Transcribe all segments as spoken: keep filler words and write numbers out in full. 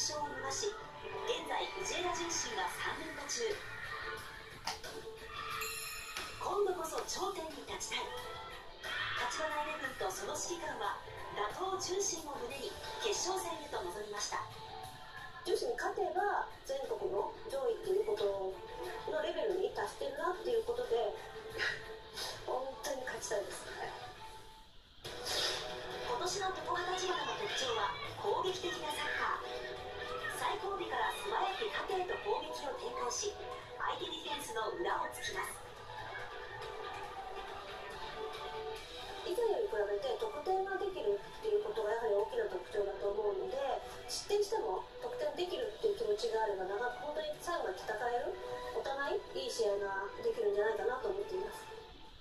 勝を逃し、現在藤枝順心がさん連覇中。今度こそ頂点に立ちたい。立花イレブンとその指揮官は打倒順心を胸に決勝戦へと臨みました。 女子に勝てば全国の上位っていうことのレベルに達してるなっていうことで本当に勝ちたいです。 今年の常葉立花の特徴は攻撃的なサッカー。最後尾から素早く縦へと攻撃を展開し、相手ディフェンスの裏を突きます。 以前より比べて得点ができるっていうことがやはり大きな特徴だと思うので、失点しても得点できるっていう気持ちがあれば、長く本当に最後まで戦える、お互いいい試合ができるんじゃないかなと思っています。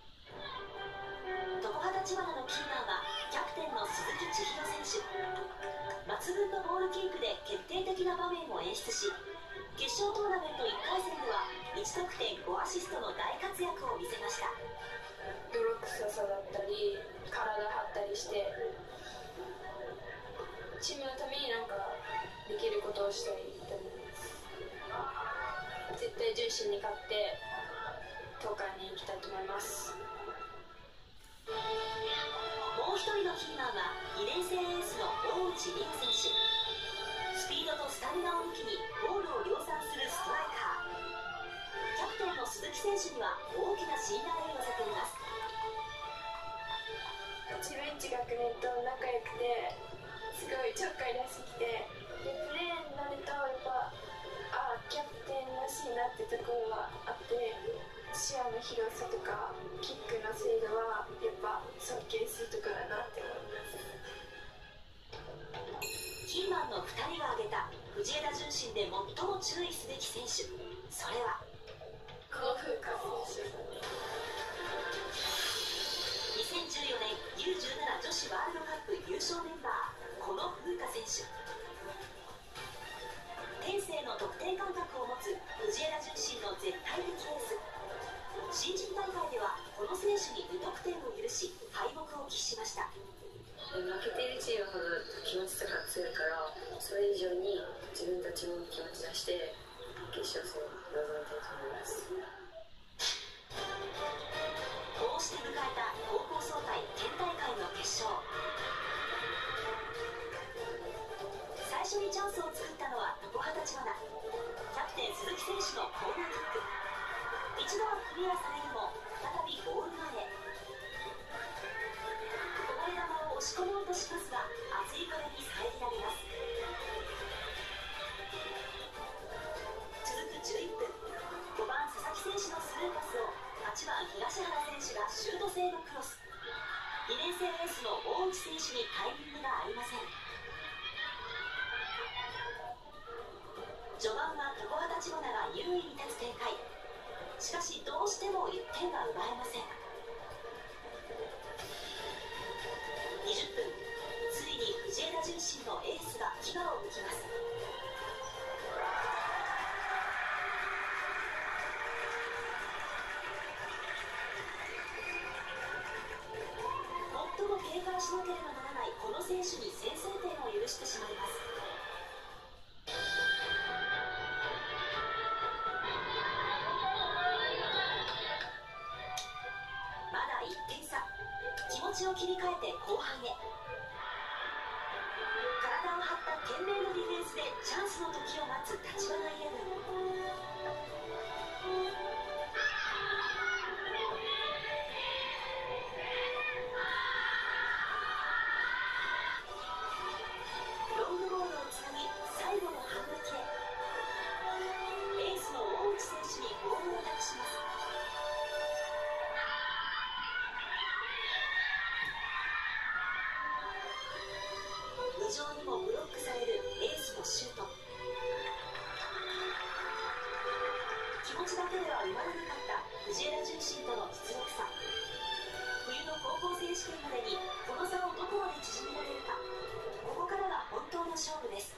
常葉立花のキーマンはキャプテンの鈴木千尋選手。抜群のボールキープで決定的な場面を演出し、決勝トーナメントいっかい戦ではいち得点ごアシストの大活躍を見せました。 泥臭さだったり体張ったりしてチームのためになんかできることをしたいと思います。絶対順心に勝って東海に行きたいと思います。 もう一人のキーマンはにねん生エースの大内美羽選手。スピードとスタミナを武器にゴールを量産するストライカー。キャプテンの鈴木選手には大きな信頼を寄せています。 自分一学年と仲良くてすごいちょっかい出してきて、でプレーになるとやっぱあキャプテンらしいなってところはあって、視野の広さとかキックの精度はやっぱ尊敬するところだなって思います。 キーマンのふたりが挙げた藤枝順心で最も注意すべき選手、それはこの風花選手。 にせんじゅうよねん ユーじゅうなな 女子ワールドカップ優勝メンバー、この風花選手。天性の得点感覚を持つ藤枝順心の絶対的エース。新人大会ではこの選手にに得点を許し敗北を喫しました。 負けているチームほど気持ちとか強いから、それ以上に自分たちも気持ち出して決勝戦に臨みたいと思います。 こうして迎えた高校総体県大会の決勝。最初にチャンスを作ったのは常葉立花。キャプテン鈴木選手のコーナーキック。一度はクリアされるも再びゴール前へ。こぼれ球を押し込もうとしますが厚い壁に遮られます。続くじゅういっぷん、ごばん佐々木選手のスルーパスをはちばん東原選手がシュート性のクロス。にねん生エースの大内選手にタイミングが合いません。序盤は常葉立花が優位に立つ展開。しかしどうしてもいってんが奪えません。にじゅっぷん、ついに藤枝順心のエースが牙をむきます。最も警戒しなければならないこの選手に先制点を許してしまいます。まだいってん差。気持ちを切り替えて後半へ。体を張った懸命のディフェンスでチャンスの時を待つ立花イレブン。ロングボールをつなぎ最後の反撃へ。エースの大内選手にボールを託します。無情にもブロックされるエースのシュート。気持ちだけでは生まれなかった藤枝順心との実力差。冬の高校選手権までにこの差をどこまで縮められるか。ここからが本当の勝負です。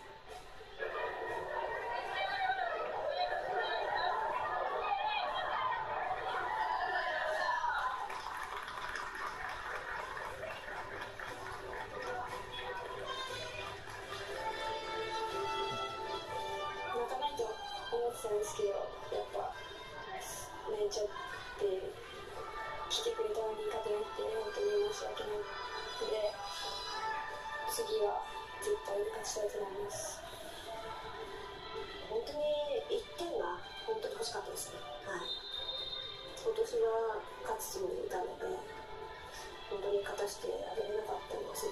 したいと思います。本当にいってんが本当に欲しかったですね。はい。今年は勝つつもりでいたので、本当に勝たせてあげれなかったのはす